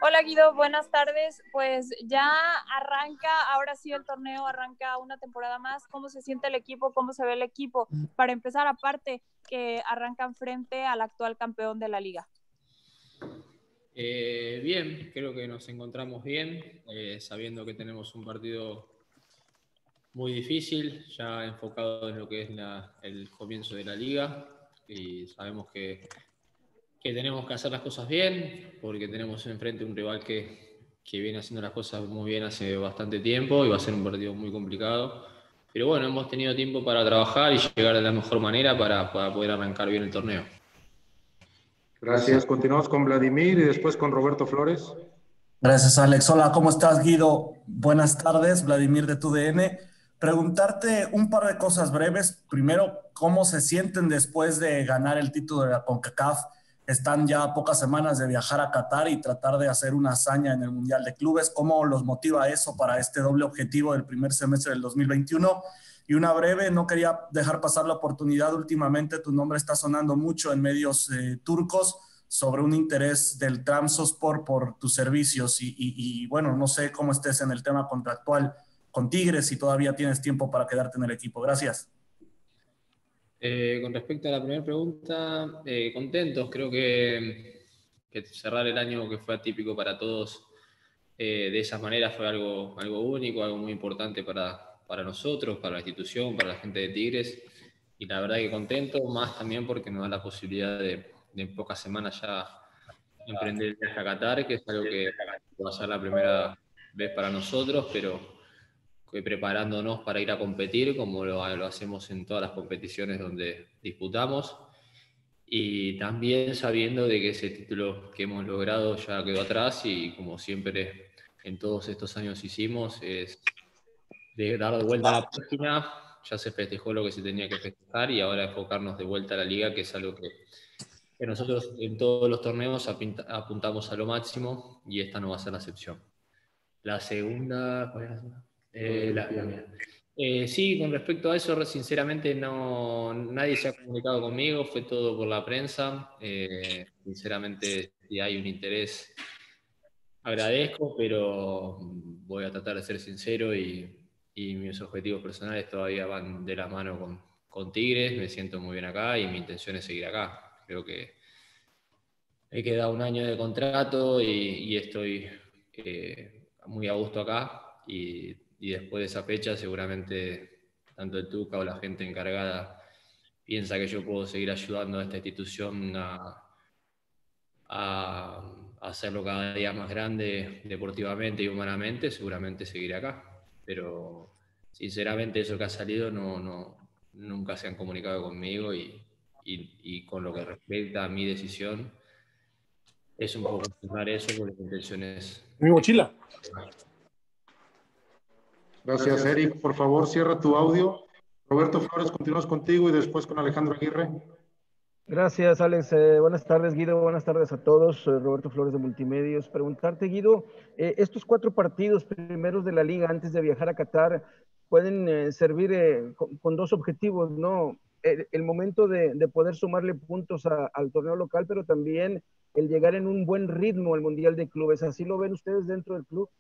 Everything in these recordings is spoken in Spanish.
Hola Guido, buenas tardes. Pues ya arranca, ahora sí el torneo, arranca una temporada más. ¿Cómo se siente el equipo? ¿Cómo se ve el equipo? Para empezar, aparte que arrancan frente al actual campeón de la liga. Bien, creo que nos encontramos bien, sabiendo que tenemos un partido muy difícil, ya enfocado en lo que es el comienzo de la liga, y sabemos que tenemos que hacer las cosas bien, porque tenemos enfrente un rival que viene haciendo las cosas muy bien hace bastante tiempo y va a ser un partido muy complicado. Pero bueno, hemos tenido tiempo para trabajar y llegar de la mejor manera para poder arrancar bien el torneo. Gracias. Continuamos con Vladimir y después con Roberto Flores. Gracias, Alex. Hola, ¿cómo estás, Guido? Buenas tardes, Vladimir de TUDN. Preguntarte un par de cosas breves. Primero, ¿cómo se sienten después de ganar el título de la CONCACAF? Están ya a pocas semanas de viajar a Qatar y tratar de hacer una hazaña en el Mundial de Clubes. ¿Cómo los motiva eso para este doble objetivo del primer semestre del 2021? Y una breve, no quería dejar pasar la oportunidad. Últimamente tu nombre está sonando mucho en medios turcos sobre un interés del Trabzonspor por tus servicios y bueno, no sé cómo estés en el tema contractual con Tigres, si todavía tienes tiempo para quedarte en el equipo. Gracias. Con respecto a la primera pregunta, contentos, creo que cerrar el año que fue atípico para todos de esa manera fue algo único, algo muy importante para nosotros, para la institución, para la gente de Tigres, y la verdad que contento, más también porque nos da la posibilidad de en pocas semanas ya emprender el viaje a Qatar, que es algo que va a ser la primera vez para nosotros, pero preparándonos para ir a competir, como lo hacemos en todas las competiciones donde disputamos, y también sabiendo de que ese título que hemos logrado ya quedó atrás, y como siempre en todos estos años hicimos, es de dar de vuelta a la página. Ya se festejó lo que se tenía que festejar y ahora enfocarnos de vuelta a la liga, que es algo que nosotros en todos los torneos apuntamos a lo máximo, y esta no va a ser la excepción. La segunda, ¿cuál es la mía? Sí, con respecto a eso, sinceramente nadie se ha comunicado conmigo, fue todo por la prensa. Sinceramente, si hay un interés, agradezco, pero voy a tratar de ser sincero, y mis objetivos personales todavía van de la mano con Tigres. Me siento muy bien acá y mi intención es seguir acá. Creo que he quedado un año de contrato y estoy muy a gusto acá, y después de esa fecha seguramente tanto el Tuca o la gente encargada piensa que yo puedo seguir ayudando a esta institución a hacerlo cada día más grande deportivamente y humanamente. Seguramente seguiré acá, pero sinceramente eso que ha salido nunca se han comunicado conmigo, y con lo que respecta a mi decisión es un poco firmar eso, porque la intención es... Mi mochila. Gracias, Eric. Por favor, cierra tu audio. Roberto Flores, continuamos contigo y después con Alejandro Aguirre. Gracias, Alex. Buenas tardes, Guido. Buenas tardes a todos. Roberto Flores de Multimedios. Preguntarte, Guido, estos 4 partidos primeros de la liga antes de viajar a Qatar pueden servir con 2 objetivos, ¿no? El momento de poder sumarle puntos al torneo local, pero también el llegar en un buen ritmo al Mundial de Clubes. ¿Así lo ven ustedes dentro del club?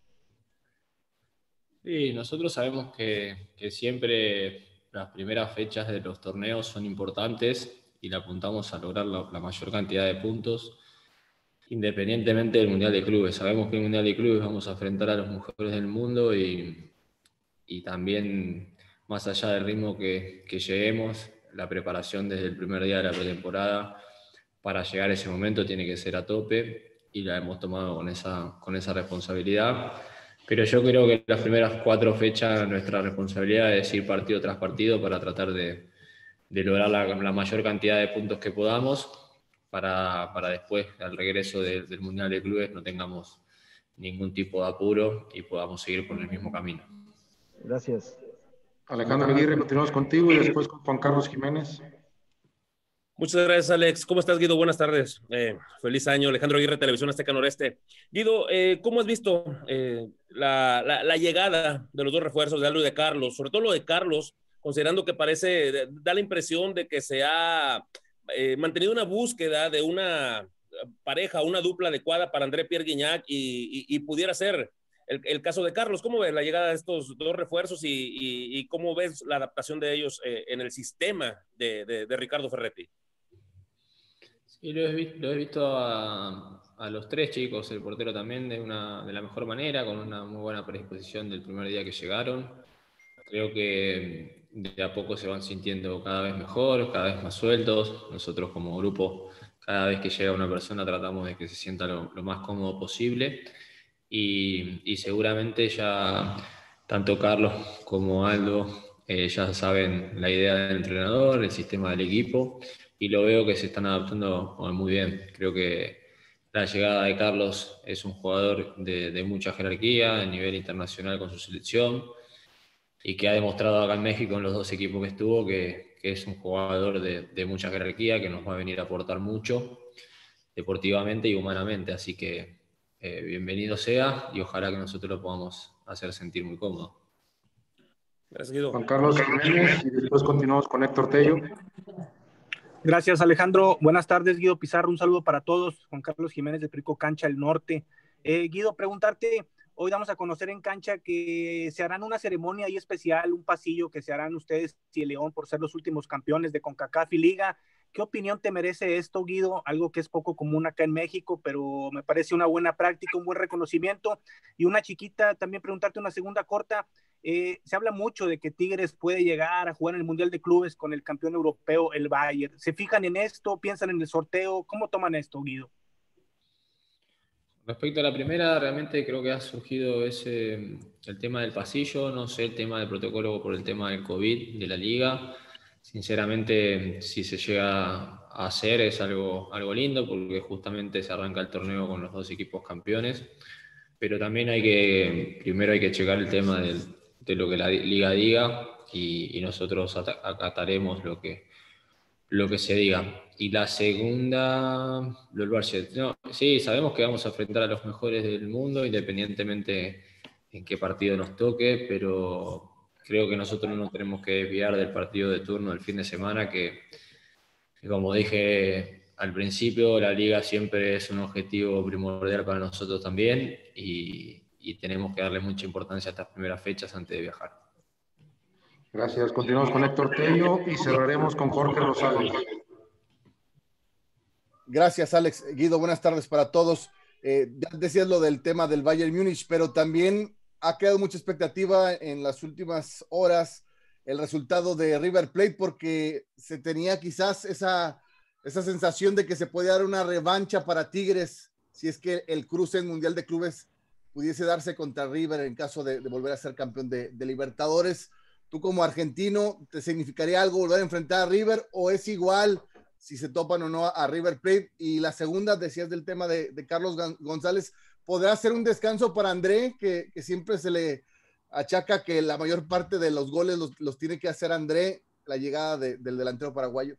Sí, nosotros sabemos que siempre las primeras fechas de los torneos son importantes, y le apuntamos a lograr la mayor cantidad de puntos, independientemente del Mundial de Clubes. Sabemos que en el Mundial de Clubes vamos a enfrentar a los mejores del mundo, y también, más allá del ritmo que lleguemos, la preparación desde el primer día de la pretemporada para llegar a ese momento tiene que ser a tope, y la hemos tomado con esa responsabilidad. Pero yo creo que las primeras 4 fechas nuestra responsabilidad es ir partido tras partido para tratar de lograr la mayor cantidad de puntos que podamos, para después, al regreso del Mundial de Clubes, no tengamos ningún tipo de apuro y podamos seguir por el mismo camino. Gracias. Alejandro Aguirre, continuamos contigo y después con Juan Carlos Jiménez. Muchas gracias, Alex. ¿Cómo estás, Guido? Buenas tardes. Feliz año. Alejandro Aguirre, Televisión Azteca Noreste. Guido, ¿cómo has visto la llegada de los 2 refuerzos de Aldo y de Carlos? Sobre todo lo de Carlos, considerando que da la impresión de que se ha mantenido una búsqueda de una pareja, una dupla adecuada para André Pierre Gignac y pudiera ser el caso de Carlos. ¿Cómo ves la llegada de estos dos refuerzos y cómo ves la adaptación de ellos en el sistema de Ricardo Ferretti? Sí, lo he visto a los tres chicos, el portero también, de la mejor manera, con una muy buena predisposición del primer día que llegaron. Creo que de a poco se van sintiendo cada vez mejor, cada vez más sueltos. Nosotros como grupo, cada vez que llega una persona tratamos de que se sienta lo más cómodo posible. Y seguramente ya tanto Carlos como Aldo ya saben la idea del entrenador, el sistema del equipo, y lo veo que se están adaptando muy bien. Creo que la llegada de Carlos es un jugador de mucha jerarquía a nivel internacional con su selección y que ha demostrado acá en México en los dos equipos que estuvo que es un jugador de mucha jerarquía, que nos va a venir a aportar mucho deportivamente y humanamente. Así que bienvenido sea y ojalá que nosotros lo podamos hacer sentir muy cómodo. Gracias, Guido. Juan Carlos Jiménez, y después continuamos con Héctor Tello. Gracias, Alejandro. Buenas tardes, Guido Pizarro. Un saludo para todos. Juan Carlos Jiménez de Perico Cancha El Norte. Guido, preguntarte, hoy damos a conocer en cancha que se harán una ceremonia ahí especial, un pasillo que se harán ustedes y el León por ser los últimos campeones de CONCACAF y Liga. ¿Qué opinión te merece esto, Guido? Algo que es poco común acá en México, pero me parece una buena práctica, un buen reconocimiento. Y una chiquita, también preguntarte una segunda corta. Se habla mucho de que Tigres puede llegar a jugar en el Mundial de Clubes con el campeón europeo, el Bayern. ¿Se fijan en esto? ¿Piensan en el sorteo? ¿Cómo toman esto, Guido? Respecto a la primera, realmente creo que ha surgido el tema del pasillo, no sé el tema del protocolo por el tema del COVID de la liga. Sinceramente, si se llega a hacer es algo lindo porque justamente se arranca el torneo con los dos equipos campeones, pero también primero hay que checar el tema de lo que la liga diga y nosotros acataremos lo que se diga. Y la segunda, lo del Barça. No, sí, sabemos que vamos a enfrentar a los mejores del mundo, independientemente en qué partido nos toque, pero creo que nosotros no nos tenemos que desviar del partido de turno del fin de semana, que como dije al principio, la liga siempre es un objetivo primordial para nosotros también y tenemos que darle mucha importancia a estas primeras fechas antes de viajar. Gracias. Continuamos con Héctor Tello y cerraremos con Jorge Rosales. Gracias, Alex. Guido, buenas tardes para todos. Ya decías lo del tema del Bayern Múnich, pero también ha quedado mucha expectativa en las últimas horas el resultado de River Plate, porque se tenía quizás esa sensación de que se podía dar una revancha para Tigres si es que el cruce en Mundial de Clubes pudiese darse contra River en caso de volver a ser campeón de Libertadores. ¿Tú como argentino te significaría algo volver a enfrentar a River o es igual si se topan o no a River Plate? Y la segunda, decías del tema de Carlos González, ¿podrá ser un descanso para André, que siempre se le achaca que la mayor parte de los goles los tiene que hacer André, la llegada del delantero paraguayo?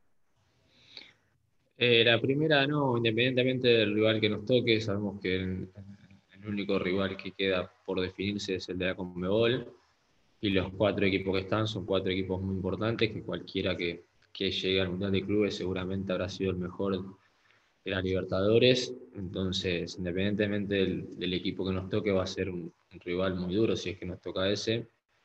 La primera no, independientemente del rival que nos toque, sabemos que el único rival que queda por definirse es el de la Conmebol. Y los 4 equipos que están son 4 equipos muy importantes, que cualquiera que llegue al Mundial de Clubes seguramente habrá sido el mejor de las Libertadores. Entonces, independientemente del equipo que nos toque, va a ser un rival muy duro si es que nos toca ese.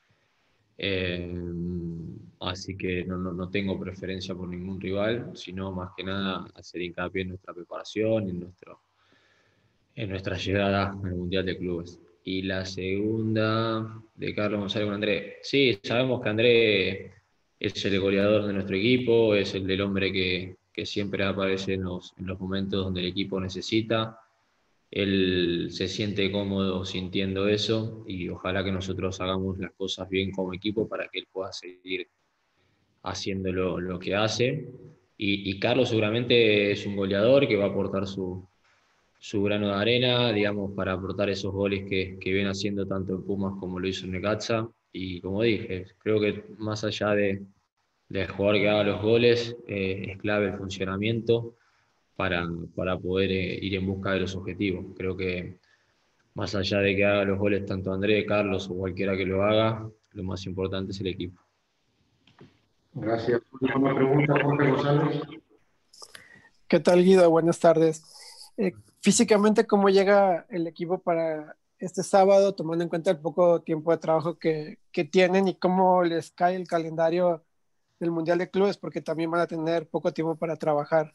Así que no tengo preferencia por ningún rival, sino más que nada hacer hincapié en nuestra preparación, en nuestra llegada al Mundial de Clubes. Y la segunda, de Carlos González con André. Sí, sabemos que André es el goleador de nuestro equipo, es el hombre que siempre aparece en los momentos donde el equipo necesita. Él se siente cómodo sintiendo eso y ojalá que nosotros hagamos las cosas bien como equipo para que él pueda seguir haciendo lo que hace. Y Carlos seguramente es un goleador que va a aportar su grano de arena, digamos, para aportar esos goles que viene haciendo tanto en Pumas como lo hizo en Necaxa. Y como dije, creo que más allá del jugador que haga los goles, es clave el funcionamiento para poder ir en busca de los objetivos. Creo que más allá de que haga los goles tanto André, Carlos o cualquiera que lo haga, lo más importante es el equipo. Gracias. Última pregunta, Jorge Rosales. ¿Qué tal, Guido? Buenas tardes. Físicamente, ¿cómo llega el equipo para este sábado, tomando en cuenta el poco tiempo de trabajo que tienen y cómo les cae el calendario del Mundial de Clubes? Porque también van a tener poco tiempo para trabajar.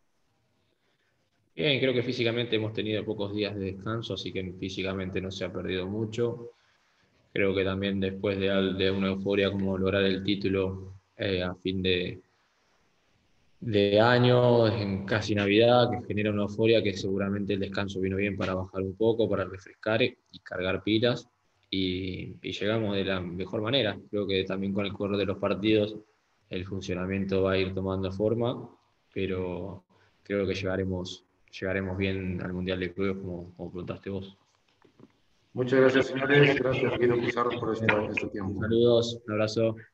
Bien, creo que físicamente hemos tenido pocos días de descanso, así que físicamente no se ha perdido mucho. Creo que también después de una euforia como lograr el título a fin de año, en casi Navidad, que genera una euforia que seguramente el descanso vino bien para bajar un poco, para refrescar y cargar pilas, y llegamos de la mejor manera. Creo que también con el correr de los partidos el funcionamiento va a ir tomando forma, pero creo que llegaremos bien al Mundial de Clubes como preguntaste vos. Muchas gracias, señores. Gracias, Guido Pizarro, por este tiempo. Saludos, un abrazo.